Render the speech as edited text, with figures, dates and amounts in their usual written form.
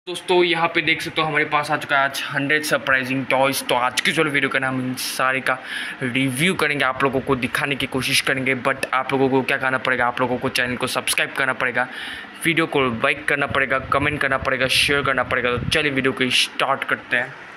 दोस्तों यहाँ पे देख सकते हो हमारे पास आ चुका है आज 100 सरप्राइजिंग टॉयज़। तो आज की जो वीडियो का नाम इन सारे का रिव्यू करेंगे, आप लोगों को दिखाने की कोशिश करेंगे। बट आप लोगों को क्या करना पड़ेगा, आप लोगों को चैनल को सब्सक्राइब करना पड़ेगा, वीडियो को लाइक करना पड़ेगा, कमेंट करना पड़ेगा, शेयर करना पड़ेगा। तो चलिए वीडियो को स्टार्ट करते हैं।